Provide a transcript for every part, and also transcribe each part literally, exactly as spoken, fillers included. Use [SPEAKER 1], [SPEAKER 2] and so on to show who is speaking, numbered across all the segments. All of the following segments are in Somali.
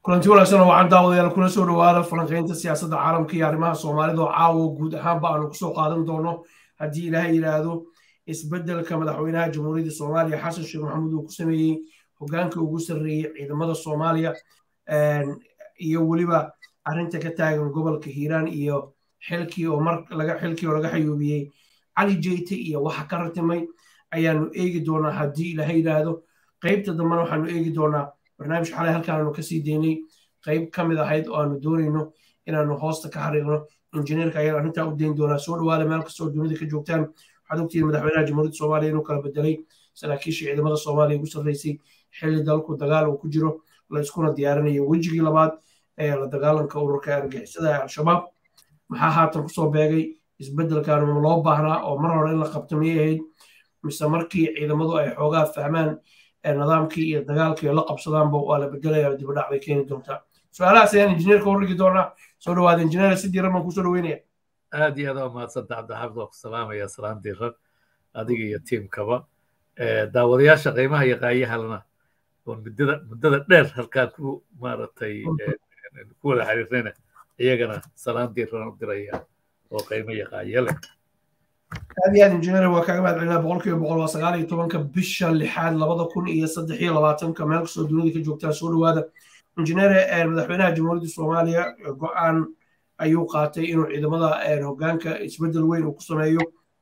[SPEAKER 1] kulanti wanaagsan oo waxaan daawadayaal kula soo dhawaada falanqaynta siyaasadda caalamka iyo arrimaha Soomaalida oo caawa guud ahaanba aanu ku soo qaadan doono haddii ilaahay yiraahdo isbeddelka madaxweynaha jamhuuriyadda Soomaaliya Xasan Sheekh Maxamuud uu ku sameeyey hoggaanka ugu sarreeyay ciidamada Soomaaliya iyo weliba arrinta ka taagan gobolka Hiiraan iyo xilkii oo mar laga xilkii oo laga xayuubiyey Cali Jeyte iyo waxa ka ratimay ayaanu eegi doonaa haddii ilaahay yiraahdo qaybta dambana waxaanu eegi doonaa barnaamij xalay halkaan aanu kasii daynay qayb ka mid ahayd oo aanu doonayno inaanu hoosta ka xariiqno injineerka ayaan arrintaa u dayn doonaa soo dhawaada meel kastoo dunida ka joogtaan waxaad ogtihiin madaxweynaha jamhuuriyadda Soomaaliya inuu kala bedelay saraakiisha ciidamada Soomaaliya ugu sarreysay xilli dalku dagaal uu ku jiro la iskuna diyaarinayo wejigii labaad ee la dagaalanka ururka argagixisada ee al-shabaab maxaa haatan kusoo beegay isbeddelkan loo baahnaa oo mar hore in la qabto miyay ahayd mise markii ciidamadu ay xoogaa fahmaan nidaamkii iyo dagaalkii la qabsadaanba waa la bedelaya dib u dhac bay keeni doontaa su-aalahaas ayaan injineerka u rigi doonaa soo dhawaada injineer si diiran baan kusoo dhaweynaya
[SPEAKER 2] aad iyo aad waa mahadsanta cabdixaafid waa ku salaamaya salaan diiran adiga iyo tiimkaba daawadayaasha qiimaha iyo qaayahalna oo muddada muddada dheer halkaan ku maaragtay ku wada xiriirnayna iyagana salaan diiran u diraya oo qiimo iyo qaayo leh
[SPEAKER 1] aad iyo aad injineer waa kaaga mahad celinaa boqolkiiba boqol waa sagaal iyo tobanka bisha lixaad labada kun iyo saddex iyo labaatanka meel kastoo dunida ka joogtaan soo dhawaada injineer madaxweynaha jamhuuriyadda Soomaaliya go'aan ayuu qaatay inuu ciidamada hoggaanka isbeddel weyn uu ku sameeyo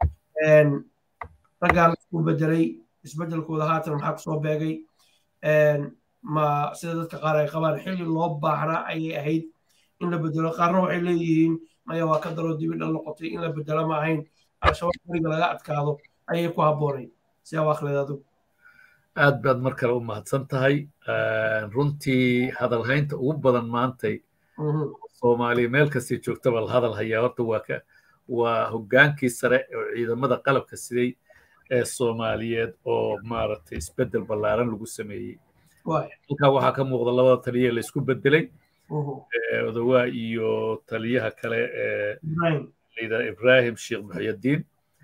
[SPEAKER 1] raggaan u bedelay isbeddelkooda haatan maxaa kusoo beegay ma sida dadka qaar ay qabaan xilli loo baahnaa ayay ahayd in la bedelo qaarna waxay leeyihiin maya waa ka daro dibi dhal noqotay in la bedelo ma ahayn al-shabaab bariga laga adkaado ayay ku habboonay si aa akhriday adigu
[SPEAKER 2] aad baad mar kale u mahadsan tahay runtii hadalhaynta ugu badan maantay soomaaliya meel kastay joogtaba la hadal hayaa horta waa ka waa hoggaankii sare oo ciidamada qalabka siday ee Soomaaliyeed oo maaragtay isbeddel ballaaran lagu sameeyey halkaa waxaa ka muuqda labada taliye la isku beddelay odawaa iyo taliyaha kale ee liida Ibrahim Sheekh Muxyidiin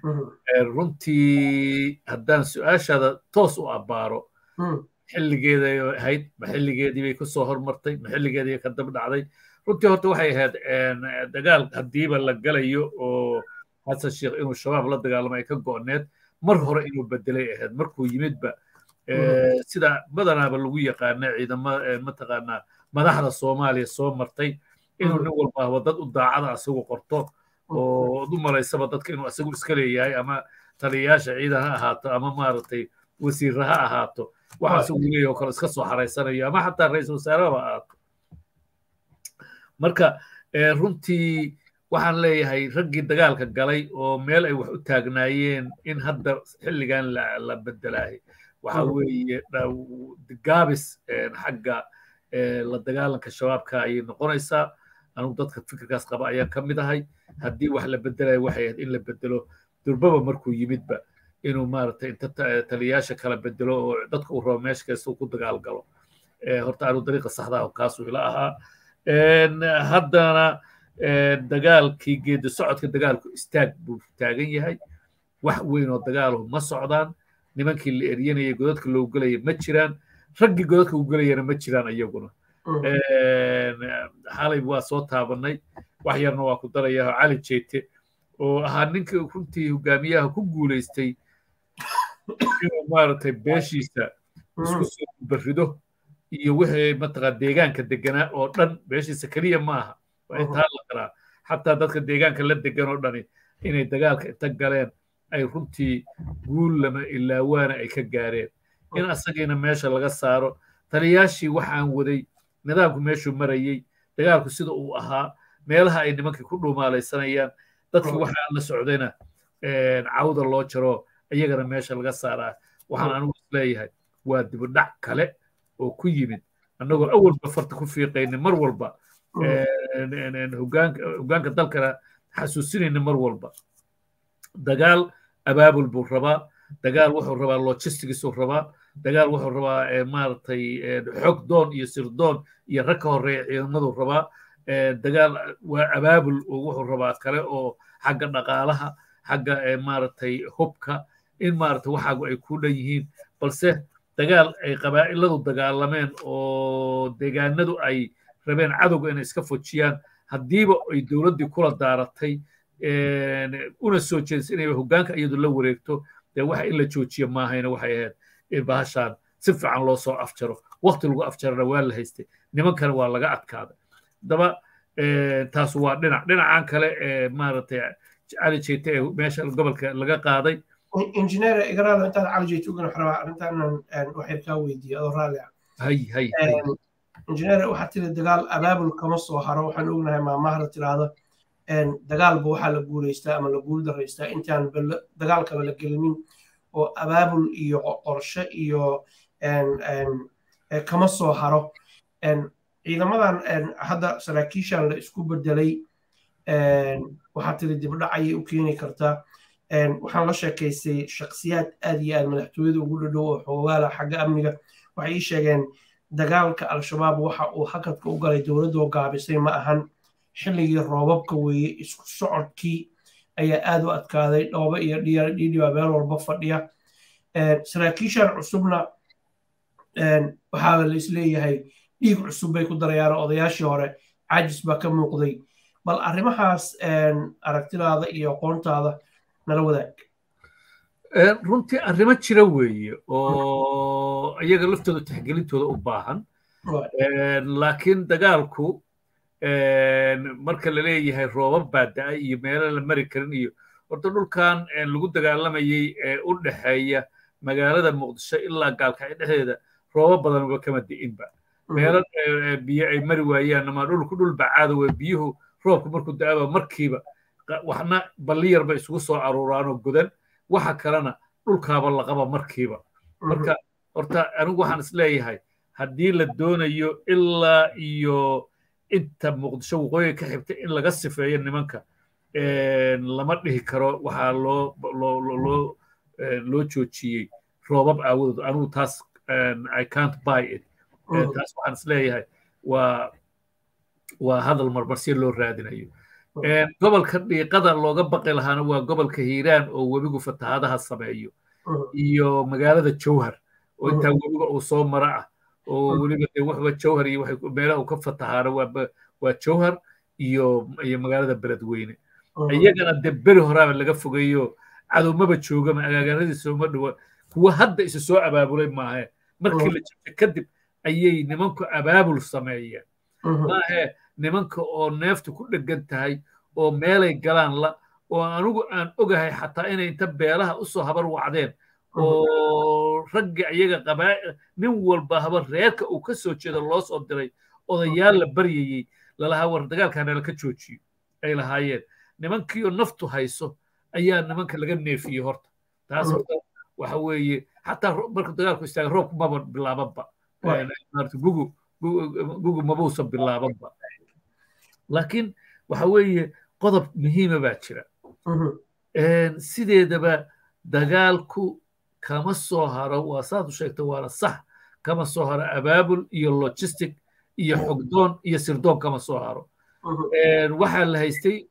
[SPEAKER 2] runtii haddaan su-aashaada toos u abbaaro xilligeeday ahayd ma xilligeedii bay kusoo hormartay ma xilligeedii ka dab dhacday runtii horta waxay ahayd dagaal haddiiba la galayo oo xasan sheekh inuu shabaab la dagaalamo ay ka go'need mar hore inuu bedelay ahayd markuu yimidba sida badanaaba lagu yaqaana ciidamada mataqaanaa madaxda Soomaaliya soo martay inuu nin walba dad u daacada asagu qorto oo u malaysaba dadka inuu asagu iska leeyahay ama taliyayaasha ciidan ha ahaato ama maaragtay wasiirra ha ahaato waxa asagu leeyahay oo kale iska soo xaraysanayo ama xataa ra'iisul wasaareba ahaato marka runtii waxaan leeyahay raggii dagaalka galay oo meel ay wax u taagnaayeen in hadda xilligan la bedelaay waxa weeye gaabis xagga la dagaalanka shabaabka ayay noqonaysaa anigu dadka fikirkaas qaba ayaan ka mid ahay haddii wax la bedelayo waxay ahayd in la bedelo durbaba markuu yimidba inuu maaragtay inta taliyayaasha kala bedelo oo dadka uu rabo meesha kasta uu ku dagaal galo horta anigu dariiqa saxda ah kaasuu ila ahaa haddana dagaalkii geedi socodka dagaalku istaag buu taagan yahay wax weyn oo dagaalu ma socdaan nimankii la eryanayay godadka loogu gelaya ma jiraan raggii godadka ugu gelayana ma jiraan iyaguna xalay waa soo taabanay wax yarna waa ku darayaa Cali Jeyte oo ahaa ninkii runtii hogaamiyaha ku guulaystay inuu maaragtay beeshiisa isku soo barido iyo wixii mataqaan deegaanka deganaa oo dhan beeshiisa kaliya ma aha waa intaa la qaraa xataa dadka deegaanka la degan oo dhani inay dagaalka inta galeen ay runtii guul lama ilaawaana ay ka gaareen in asagiina meesha laga saaro taliyaashii waxaan waday nidaamku meeshuu marayay dagaalku sida uu ahaa meelaha ay nimankii ku dhuumaalaysanayaan dadkii waxaan la socdayna cawda loo jaro iyagana meesha laga saaraa waxaan anigu isleeyahay waa dibudhac kale oo ku yimid annagoo awalba farta ku fiiqayna mar walba hoggaanka dalkana xasuusinayna mar walba dagaal abaabul buu rabaa dagaal wuxuu rabaa logisticsuu rabaa dagaal wuxuu rabaa maaragtay xog doon iyo sirdoon iyo rag ka horreeya ciidamaduu rabaa dagaal waa abaabul wuxuu rabaa kale oo xagga dhaqaalaha xagga maaragtay hubka in maaragtay waxaagu ay ku dhan yihiin balse dagaal ay qabaa'iladu dagaalameen oo deegaanadu ay rabeen cadowga inay iska fojiyaan haddiiba ay dowladdii kula daaratay una soo jeedisay inay hoggaanka iyadu la wareegto dee waxa in la joojiyo maahayna waxay ahayd in bahashaan si fiican loo soo afjaro waqti lagu afjarana waa la haystay nimankana waa laga adkaaday daba taas waa dhinac dhinacan kale ee maaragtay cali jeyte ee meesha gobolka laga qaaday
[SPEAKER 1] injineer igaraado intaad cali jeyte ugana xarabaa arrintan waxay kaa weydiiyey adoo raalli ah
[SPEAKER 2] hay hay
[SPEAKER 1] injineer waxaa tiri dagaal abaabul kama soo haro waxaan ognahay maamahda tiraahda dagaalba waxaa la guulaystaa ama la guul daraystaa intaan dagaalkaba la gelinin oo abaabul iyo qorshe iyo kama soo haro ciidamadan hadda saraakiishan la isku bedelay waxaa tiri dibdhac ayay u keeni kartaa waxaan la sheekaystay shakhsiyaad aad iyo aad madaxtooyada ugu dhadhow oo xoogaala xagga amniga waxay ii sheegeen dagaalka al-shabaab waxa uu hakadka u galay dowladdoo gaabisay ma ahan xilligii roobabka weeye isku socodkii ayaa aad u adkaaday dhooba iyo dhiidhiba meel walba fadhiya saraakiishan cusubna waxaa la isleeyahay dhiig cusub bay ku darayaan odayaashii hore caajis baa ka muuqday bal arrimahaas aragtidaada iyo aqoontaada nala wadaag
[SPEAKER 2] runtii arrimo jira weeye oo iyaga laftooda tixgelintooda u baahan laakiin dagaalku marka la leeyahay roobab baa da'ay iyo meelo la mari karin iyo horta dhulkan lagu dagaalamayay ee u dhexeeya magaalada muqdisho ilaa gaalkacyo dhexdeeda roobab badanba kama di'inba meelo biyo ay mari waayaan ama dhulku dhul bacaada wey biyuhu roobku markuu da'aba markiiba waxna balliyarba isugu soo aruuraanoo godan waxa kalena dhulkaaba laqaba markiiba marka horta anigu waxaan isleeyahay haddii la doonayo ilaa iyo inta muqdisho waqooyiga ka xigta in laga sifeeyo nimanka lama dhihi karo waxaa loo loo loo loo joojiyey roobab aawadood anigu taas I can't buy it taas waxaan isleeyahay waa waa hadal marmarsiya loo raadinayo gobolka dhiiqada looga baqi lahaana waa gobolka hiiraan oo webigu fatahaadaha sameeyo iyo magaalada jowhar oo intaa webiga uu soo mara ah oo weliba dee waxba jowhar iyo waxay meelaha uu ka fatahaano waa waa jowhar iyo iyo magaalada beledweyne iyagana dee beri horaaba laga fogeeyo cadowmaba joogama agaagaaradiisa uma dhowa kuwa hadda isu soo abaabulay maahe markii la jirta kadib ayay nimanku abaabul sameeyeen maahe nimanka oo neeftu ku dhegan tahay oo meelay galaan la oo anigu aan ogahay xataa inay inta beelaha usoo habar wacdeen oo ragga iyaga qabaa nin walba habar reerka uu ka soo jeedo loo soo diray odayaal la baryayey lalahaa war dagaalkaana laka joojiyo ay lahaayeen nimankii oo naftu hayso ayaa nimanka laga neefiyey horta taas horta waxa weeye xataa marka dagaalku istaaga roobku maba bilaabanba gugu gugu mabuusan bilaabanba laakiin waxa weeye qodob muhiima baa jira sideedaba dagaalku kama soo haro waa saad u sheegta waana sax kama soo haro abaabul iyo logistic iyo xogdoon iyo sirdoon kama soo haro waxaa la haystay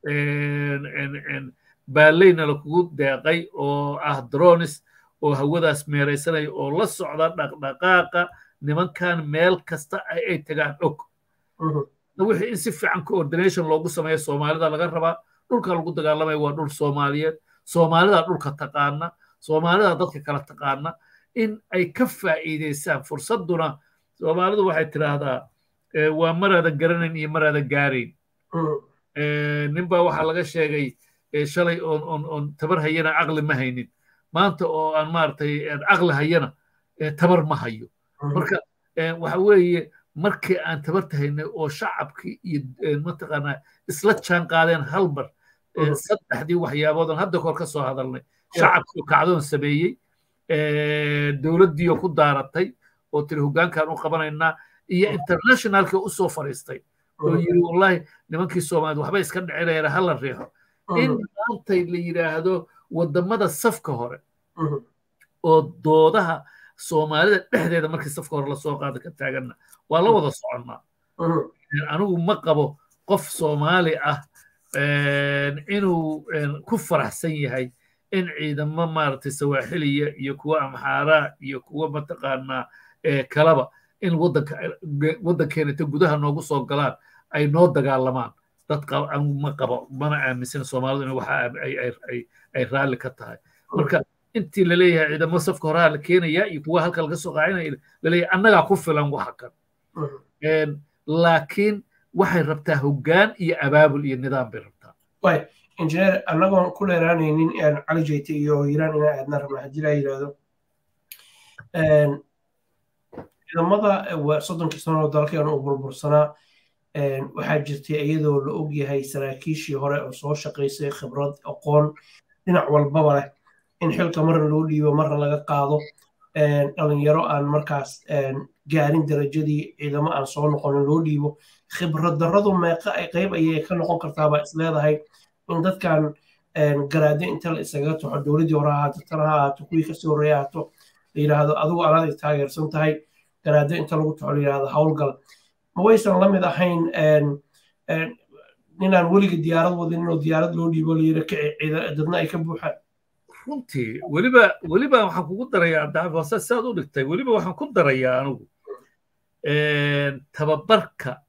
[SPEAKER 2] baaleyna lakugu deeqay oo ah dronis oo hawadaas meeraysanaya oo la socda dhaqdhaqaaqa nimankan meel kasta ay tagaan og wixii in si fiican coordination loogu sameeyo soomaalida laga rabaa dhulka lagu dagaalamaya waa dhul soomaaliyeed soomaalida dhulka taqaana soomaalida dadka kala taqaana in ay ka faa'iidaysaan fursaduna soomaalidu waxay tiraahdaa waa maraadan garanayn iyo maraadan gaarayn ninbaa waxaa laga sheegay shalay oon oon oon tabar hayana caqli ma haynin maanta oo aan maaragtay caqli hayana tabar ma hayo marka waxa weeye markii aan tabarta haynay oo shacabkii iyo mataqaanaa isla jaan qaadeen hal mar saddexdii waxyaabood aan hadda kor ka soo hadalnay shacabkii kacdoon sameeyey dowladdii oo ku daaratay oo tiri hoggaankaan u qabanaynaa iyo internationalkii u soo fariistay oo yiri wallahi nimankii Soomaaliyeed waxba iska dhicinayaan hal la riixo in maantay la yiraahdo wadamada safka hore oo doodaha Soomaalida dhexdeeda markii safka hore la soo qaado ka taagana waa la wada soconnaa anigu ma qabo qof Soomaali ah inuu ku faraxsan yahay in ciidamo maaragtay sawaaxiliya iyo kuwa amxaaraa iyo kuwa mataqaanaa kalaba in waddanka waddankeena inta gudaha noogu soo galaan ay noo dagaalamaan dad ma qabo mana aaminsan soomaalidu in waxa ay raalli ka tahay marka intii laleeyahay ciidamo safka horaa la keenaya iyo kuwa halka laga soo qaacinaya laleeyahay annagaa ku filan waxa kan laakiin waxay rabtaa hoggaan iyo abaabul iyo nidaam bay rabtaa
[SPEAKER 1] way injineer annagoon ku dheeraanaynin cali jeyte iyo hiiraan inaa aadna rabna haddii laa yidhaahdo ciidamada soddonkii sano oo dalkeena u burbursanaa waxaa jirtay iyadoo la og yahay saraakiishii hore oo soo shaqaysay khibrad aqoon dhinac walbaba leh in xilka marna loo dhiibo marna laga qaado dhalinyaro aan markaas gaarin darajadii ciidamo aan soo noqonin loo dhiibo khibrad darradu meeqa ay qayb ayay ka noqon kartaabaa is leedahay in dadkan garaado inta la isaga taxo dowladdii hore ahaato tan ha ahaato kuwii kasii horreeya ahaato la yidhaahdo adigu anaad taageersan tahay garaado inta lagu taxo la yidhahdo howlgal ma waysan la mid ahayn ninaan weliga diyaarad wadin inuu diyaarad loo dhiibo la yidhi kici dadna ay ka buuxaan
[SPEAKER 2] runtii weliba weliba waxaan kugu darayaa cabdixafiid saad u dhigtay weliba waxaan ku darayaa anigu tababarka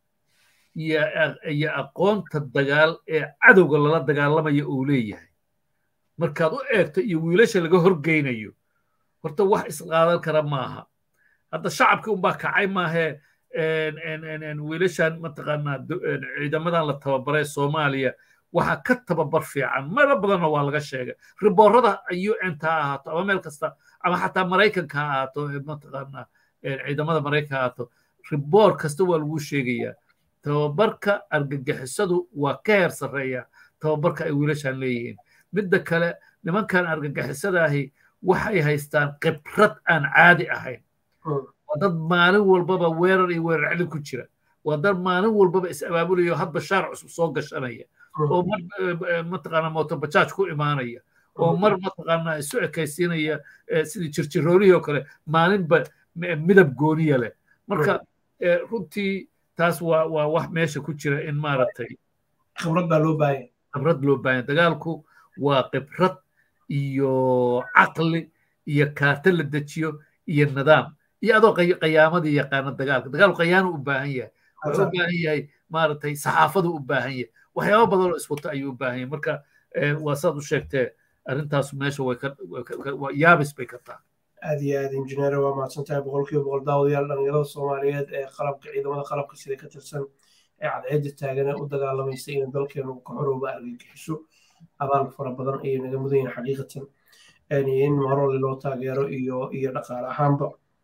[SPEAKER 2] iyo aqoonta dagaal ee cadowga lala dagaalamaya uu leeyahay markaad u eegto iyo wiilasha laga horgeynayo horta wax isqaadan kara maaha hadda shacabkii unbaa kacay maahee wiilashan mataqaanaa ciidamadan la tababaray soomaaliya waxaa ka tababar fiican meelo badanna waa laga sheegay riboorada u n ta ha ahaato ama meel kasta ama xataa maraykanka ha ahaato mataqaanaa ciidamada maraykanka ha ahaato riboor kasta waa lagu sheegayaa tababarka argagixisadu waa ka heer sarreeya tababarka ay wiilashan leeyihiin midda kale nimankan argagixisadaahi waxay haystaan khibrad aan caadi ahayn waa dad maalin walbaba weerar iyo weerar celin ku jira waa dad maalin walbaba is abaabulayo hadba shaar cusub soo gashanaya oo mar mataqaanaa mootobajaaj ku imaanaya oo mar mataqaanaa isu ekaysiinaya sidii jirjiroolihii oo kale maalinba midab gooniya leh marka runtii taas waa waa wax meesha ku jira in maaragtay
[SPEAKER 1] khibrad baa loo baahan
[SPEAKER 2] khibrad loo baahan dagaalku waa khibrad iyo caqli iyo kaarta la dejiyo iyo nidaam iyo adoo qiyaamadii yaqaana dagaalka dagaalku qayaanu u baahan yahay wuxuu u baahan yahay maaragtay saxaafadu u baahan yahay waxyaaba badan oo iswato ayuu u baahan yahay marka waa saad u sheegtee arrintaas meesha way ka yaabis bay ka tahay
[SPEAKER 1] aad iyo aad injineer waa mahadsantahay boqolkiiba boqol daawadayaal dhalinyarada soomaaliyeed ee qalabka ciidamada qalabka sida ka tirsan ee cadceedda taagan ee u dagaalamaysa in dalkeenu ka xorooba argagixiso abaal fara badan ayay naga mudan yihiin xaqiiqatan in marole loo taageero iyo iyo dhaqaale ahaanba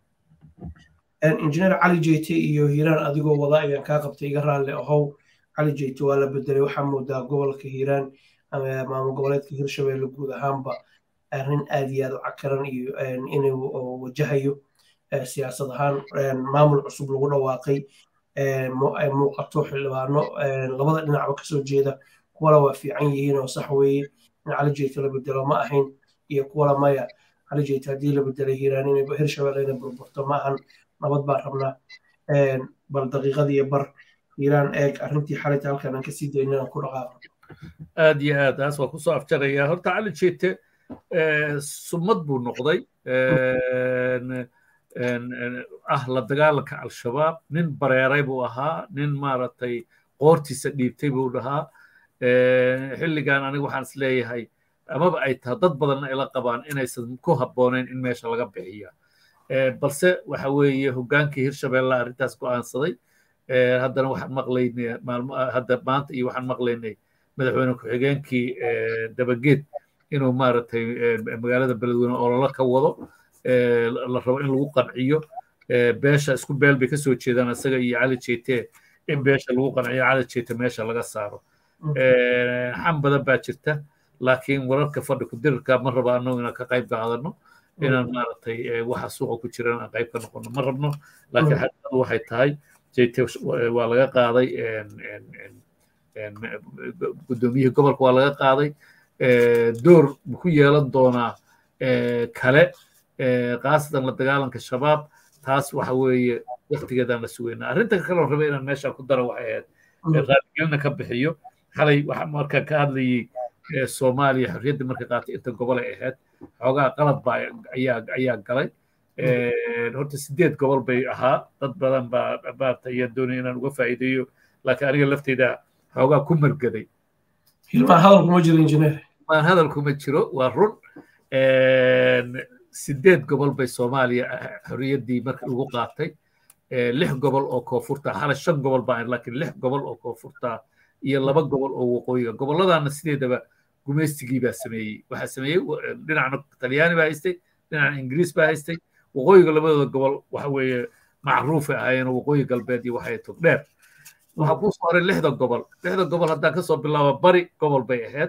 [SPEAKER 1] injineer cali jeyte iyo hiiraan adigoo wada ayaan kaa qabtay iga raalli ahow cali jeyte waa la bedelay waxaa moodaa gobolka hiiraan ama maamul goboleedka hirshabelle guud ahaanba arrin aad iyo aad u cakaran iyo inuu wajahayo siyaasad ahaan maamul cusub lagu dhawaaqay ay muuqato xildhibaano labada dhinacba kasoo jeeda kuwala waa fiican yihiin oo sax weeye in cali jeyte la bedelo ma ahayn iyo kuwala maya cali jeyte haddii la bedelay hiiraan inay hirshabelle inay burburto ma ahan nabad baan rabnaa bal daqiiqad iyo bar hiiraan eeg arrintii xalinta halkan aan kasii daynin aan ku dhaqaaqo
[SPEAKER 2] aad iyo aad taas waa kusoo afjaraya horta cali jeyte sumad buu noqday ah la dagaalanka al-shabaab nin bareeray buu ahaa nin maaragtay qoortiisa dhiibtay buu dhahaa xilligan aniga waxaan is leeyahay amaba ay tahay dad badanna ila qabaan inaysan ku habboonayn in meesha laga bixiya balse waxa weeye hoggaankii hirshabelle arrintaas go'aansaday haddana waxaan maqlaynay maalmo hadda maanta iyo waxaan maqlaynay madaxweyne ku-xigeenkii dabageed inuu maaragtay magaalada beledweyne ololo ka wado la rabo in lagu qanciyo beesha isku beel bay kasoo jeedaan isaga iyo cali jeyte in beesha lagu qanciyo cali jeyte meesha laga saaro xam badan baa jirta laakiin wararka fadhi ku dirirka ma rabo annagu inaan ka qayb qaadano inaan maaragtay waxa suuqa ku jiran aan qayb ka noqono ma rabno laakiin xaqiiqadu waxay tahay jeyte waa laga qaaday guddoomiyihii gobolka waa laga qaaday door ku yeelan doonaa kale khaasatan la dagaalanka shabaab taas waxa weeye waktigeedaan la sugeynaa arrinta kaloo rabay inaan meesha ku daro waxay ahayd raadigelina ka bixiyo xalay waxaan markaan ka hadlayay soomaaliya xorriyadda markay qaatay inta gobol ay ahayd xoogaa qalad baa ayaa ayaa galay horta sideed gobol bay ahaa dad badan baa maarata ayaa doonaya inaan uga faa'iideeyo laakiin aniga lafteyda xoogaa ku margaday
[SPEAKER 1] hilmaan hadal kuma jiro injineer
[SPEAKER 2] hilmaan hadal kuma jiro waa run sideed gobol bay soomaaliya xorriyaddii marka lagu qaatay lix gobol oo koonfurta hala shan gobol baan laakiin lix gobol oo koonfurta iyo laba gobol oo waqooyiga gobolladana sideedaba gumeystigii baa sameeyey waxaa sameeyey dhinacna talyaani baa haystay dhinacna ingiriis baa haystay waqooyiga labadooda gobol waxa weeye macruufay ahaayeen waqooyi galbeed iyo waxay tog dheer waxaa kuu soo haray lixda gobol lixda gobol haddaan kasoo bilaabo bari gobol bay ahayd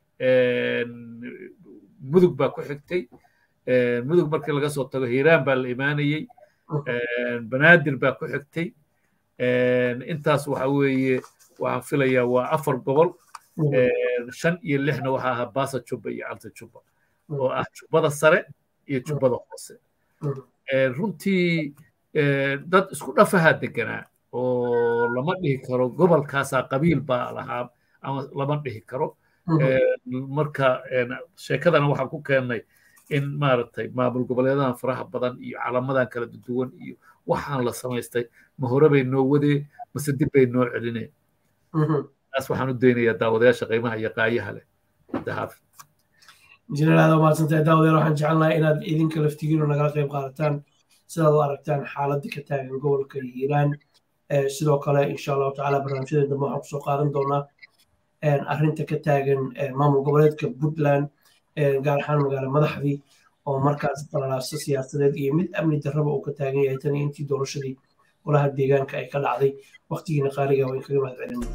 [SPEAKER 2] mudug baa ku xigtay mudug markii laga soo tago hiiraan baa la imaanayey banaadir baa ku xigtay intaas waxa weeye waxaan filayaa waa afar gobol shan iyo lixna waxaa ahaa baasa jubba iyo alta jubba oo ah jubbada sare iyo jubbada hoose runtii dad isku dhafahaa deganaa oo lama dhihi karo gobolkaasaa qabiil baa lahaa ama lama dhihi karo marka sheekadana waxaan ku keennay in maaragtay maamul goboleedahan faraha badan iyo calamadan kala duwan iyo waxaan la samaystay ma hore bay noo wadee mase dib bay noo celineen taas waxaan u daynayaa daawadayaasha qiimaha iyo qaayaha leh dahaaf
[SPEAKER 1] injineer aad umahadsantahay daawadayaal waxaan jecelnahay inaad idinka laftigiinu nagala qayb qaadataan sidaad u aragtaan xaaladda ka taagan gobolka hiiraan sidoo kale insha allahu tacaala barnaamijyada dambe waxaan kusoo qaadan doonaa arrinta ka taagan maamul goboleedka puntland gaar ahaan magaalo madaxdii oo markaas balalaasa siyaasadeed iyo mid amni darraba uu ka taagan yahay tan iyo intii doorashadii golaha deegaanka ay ka dhacday waqtigiina qaaliga waa in kaga mahad celinay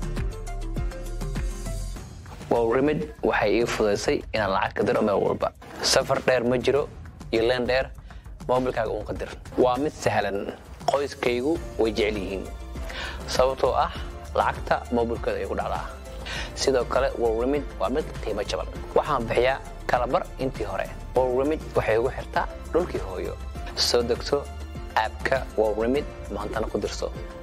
[SPEAKER 3] wowrimid waxay ii fudaysay inaan lacag ka diro meel walba safar dheer ma jiro iyo leen dheer moobilkaaga uun ka dir waa mid sahlan qoyskaygu way jecel yihiin sababtoo ah lacagta moobilkooda ay ku dhacdaa sidoo kale wowrimid waa mid qiimo jaban waxaan bixiyaa kalabar intii hore wowrimid waxay ugu xirtaa dhulkii hooyo soo degso aabka wowrimid maantana ku dirso